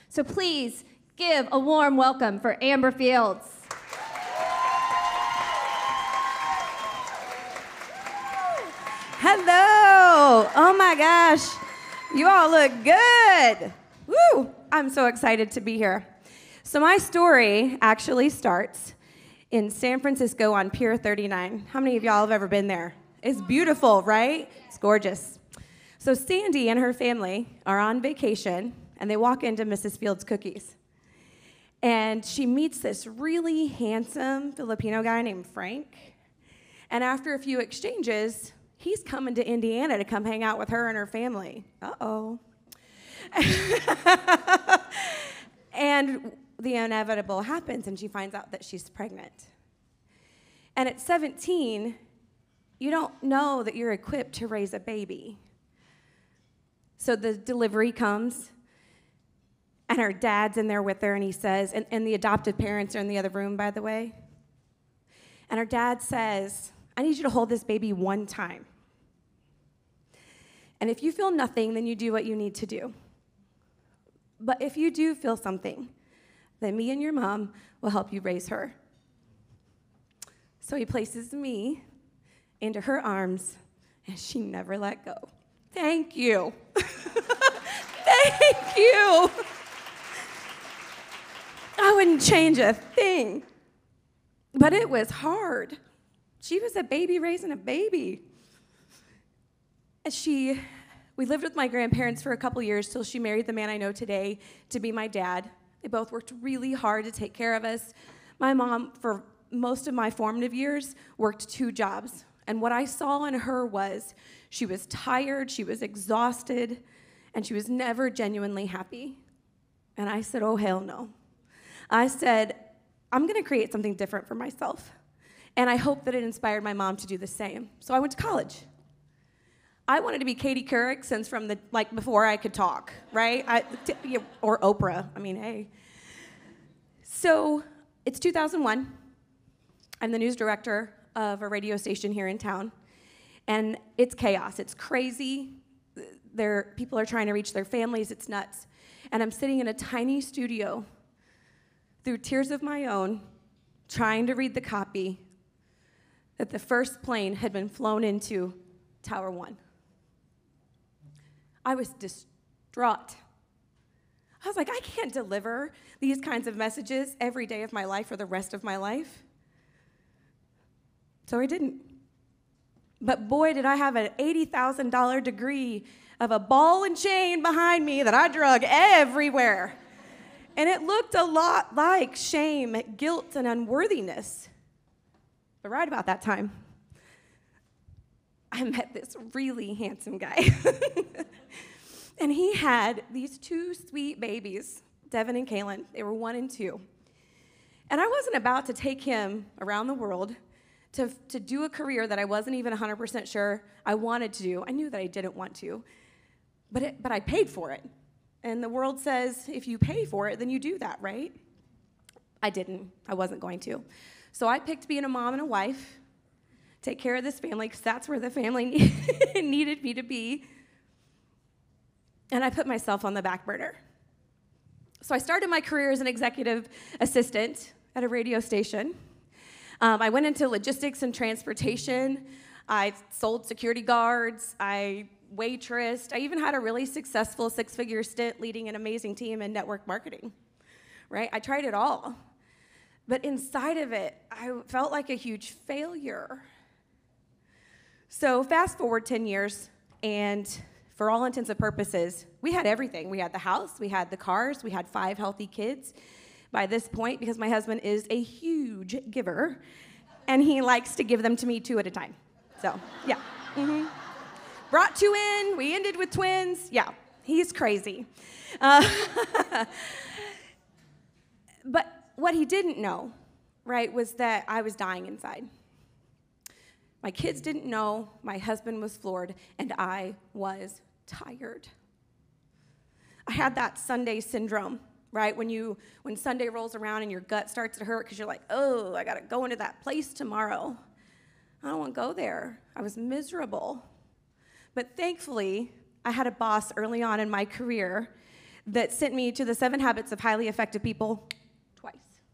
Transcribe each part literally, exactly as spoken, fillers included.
So please give a warm welcome for Amber Fields. Hello. Oh my gosh. You all look good. Woo. I'm so excited to be here. So my story actually starts in San Francisco on Pier thirty-nine. How many of y'all have ever been there? It's beautiful, right? It's gorgeous. So Sandy and her family are on vacation, and they walk into Missus Fields' Cookies. And she meets this really handsome Filipino guy named Frank. And after a few exchanges, he's coming to Indiana to come hang out with her and her family. Uh-oh. And the inevitable happens, and she finds out that she's pregnant. And at seventeen, you don't know that you're equipped to raise a baby. So the delivery comes, and her dad's in there with her, and he says, and, and the adopted parents are in the other room, by the way. And her dad says, I need you to hold this baby one time. And if you feel nothing, then you do what you need to do. But if you do feel something, then me and your mom will help you raise her. So he places me into her arms, and she never let go. Thank you. Thank you. I wouldn't change a thing. But it was hard. She was a baby raising a baby. And she, we lived with my grandparents for a couple years till she married the man I know today to be my dad. They both worked really hard to take care of us. My mom, for most of my formative years, worked two jobs. And what I saw in her was she was tired, she was exhausted, and she was never genuinely happy. And I said, oh, hell no. I said, I'm going to create something different for myself. And I hope that it inspired my mom to do the same. So I went to college. I wanted to be Katie Couric since from the, like, before I could talk, right? I, t- or Oprah, I mean, hey. So it's two thousand one. I'm the news director of a radio station here in town. And it's chaos, it's crazy. There, people are trying to reach their families, it's nuts. And I'm sitting in a tiny studio through tears of my own, trying to read the copy that the first plane had been flown into Tower One. I was distraught. I was like, I can't deliver these kinds of messages every day of my life for the rest of my life. So I didn't. But boy, did I have an eighty thousand dollars degree of a ball and chain behind me that I drug everywhere. And it looked a lot like shame, guilt, and unworthiness. But right about that time, I met this really handsome guy. And he had these two sweet babies, Devin and Kaylin. They were one and two. And I wasn't about to take him around the world to, to do a career that I wasn't even one hundred percent sure I wanted to do. I knew that I didn't want to, but, it, but I paid for it. And the world says, if you pay for it, then you do that, right? I didn't. I wasn't going to. So I picked being a mom and a wife, take care of this family, because that's where the family needed me to be. And I put myself on the back burner. So I started my career as an executive assistant at a radio station. Um, I went into logistics and transportation. I sold security guards. I waitressed. I even had a really successful six-figure stint leading an amazing team in network marketing, right? I tried it all. But inside of it, I felt like a huge failure. So fast forward ten years, and for all intents and purposes, we had everything. We had the house, we had the cars, we had five healthy kids. By this point, because my husband is a huge giver, and he likes to give them to me two at a time. So, yeah. Mm-hmm. Brought two in, we ended with twins. Yeah, he's crazy. Uh, but what he didn't know, right, was that I was dying inside. My kids didn't know, my husband was floored, and I was tired. I had that Sunday syndrome, right? When you when Sunday rolls around and your gut starts to hurt because you're like, oh, I gotta go into that place tomorrow. I don't want to go there. I was miserable. But thankfully, I had a boss early on in my career that sent me to the Seven Habits of Highly Effective People twice.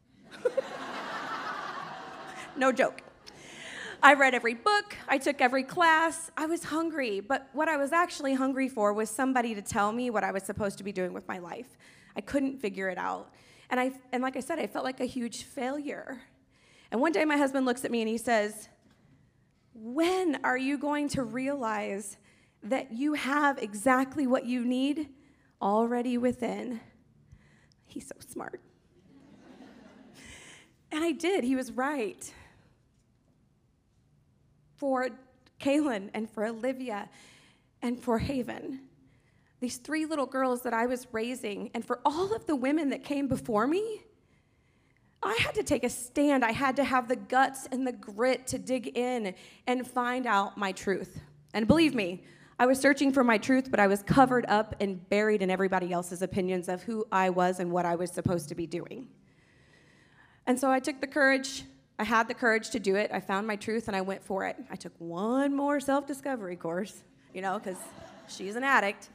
No joke. I read every book, I took every class, I was hungry, but what I was actually hungry for was somebody to tell me what I was supposed to be doing with my life. I couldn't figure it out. And I and like I said, I felt like a huge failure. And one day my husband looks at me and he says, "When are you going to realize that you have exactly what you need already within?" He's so smart. And I did, he was right. For Kaylin and for Olivia and for Haven, these three little girls that I was raising, and for all of the women that came before me, I had to take a stand. I had to have the guts and the grit to dig in and find out my truth. And believe me, I was searching for my truth, but I was covered up and buried in everybody else's opinions of who I was and what I was supposed to be doing. And so I took the courage, I had the courage to do it. I found my truth and I went for it. I took one more self-discovery course, you know, because she's an addict.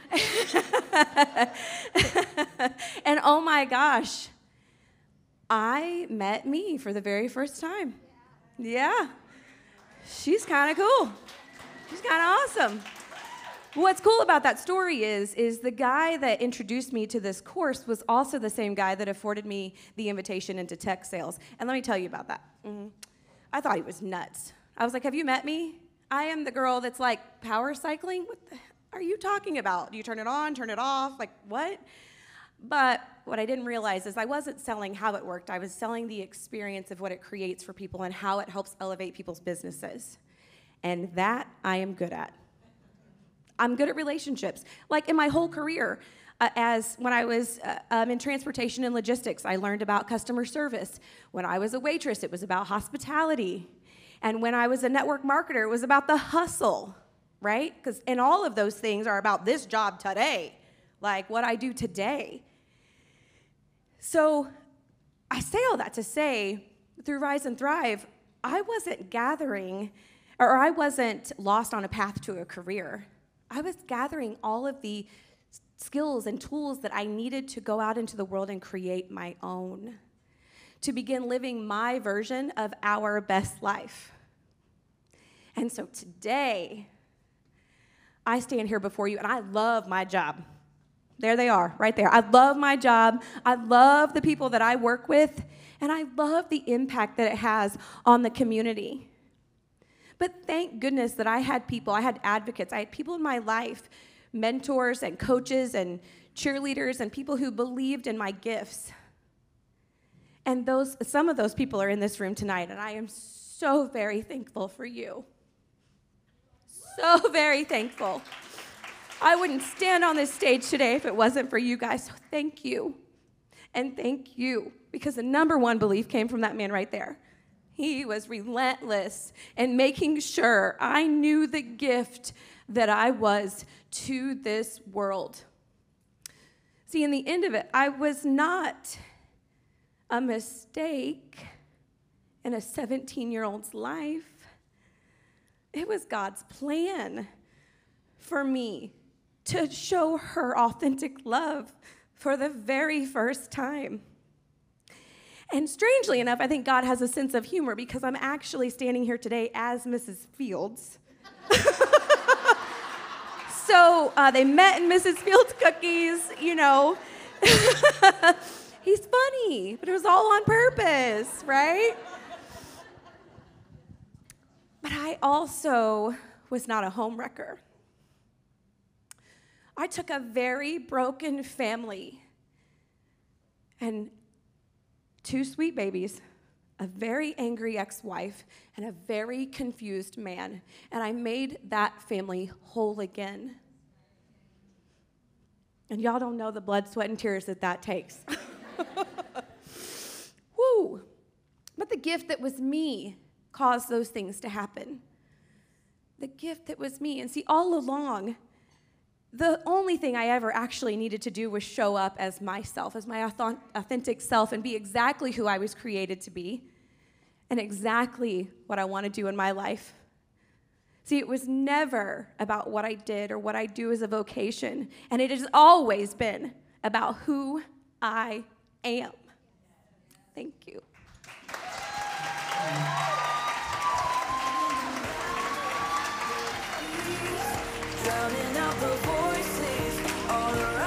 And oh my gosh, I met me for the very first time. Yeah. She's kind of cool. She's kind of awesome. What's cool about that story is, is the guy that introduced me to this course was also the same guy that afforded me the invitation into tech sales. And let me tell you about that. Mm-hmm. I thought he was nuts. I was like, have you met me? I am the girl that's like power cycling. What the are you talking about? Do you turn it on, turn it off? Like, what? But what I didn't realize is I wasn't selling how it worked. I was selling the experience of what it creates for people and how it helps elevate people's businesses. And that I am good at. I'm good at relationships. Like in my whole career, uh, as when I was uh, um, in transportation and logistics, I learned about customer service. When I was a waitress, it was about hospitality. And when I was a network marketer, it was about the hustle, right? Because and all of those things are about this job today, like what I do today. So I say all that to say, through Rise and Thrive, I wasn't gathering, or I wasn't lost on a path to a career. I was gathering all of the skills and tools that I needed to go out into the world and create my own, to begin living my version of our best life. And so today, I stand here before you, and I love my job. There they are, right there. I love my job. I love the people that I work with, and I love the impact that it has on the community. But thank goodness that I had people, I had advocates, I had people in my life, mentors and coaches and cheerleaders and people who believed in my gifts. And those, some of those people are in this room tonight, and I am so very thankful for you. So very thankful. I wouldn't stand on this stage today if it wasn't for you guys, so thank you. And thank you, because the number one belief came from that man right there. He was relentless in making sure I knew the gift that I was to this world. See, in the end of it, I was not a mistake in a seventeen-year-old's life. It was God's plan for me to show her authentic love for the very first time. And strangely enough, I think God has a sense of humor because I'm actually standing here today as Missus Fields. So uh, they met in Missus Fields Cookies, you know. He's funny, but it was all on purpose, right? But I also was not a homewrecker. I took a very broken family and two sweet babies, a very angry ex-wife, and a very confused man, and I made that family whole again. And y'all don't know the blood, sweat, and tears that that takes. Woo! But the gift that was me caused those things to happen. The gift that was me. And see, all along, the only thing I ever actually needed to do was show up as myself, as my authentic self, and be exactly who I was created to be, and exactly what I want to do in my life. See, it was never about what I did or what I do as a vocation, and it has always been about who I am. Thank you. Drowning out the voices all around.